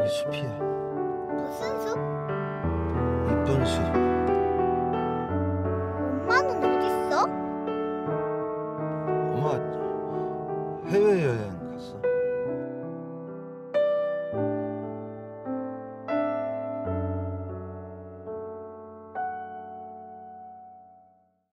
여기 숲이야. 무슨 숲? 이쁜 숲. 엄마는 어딨어?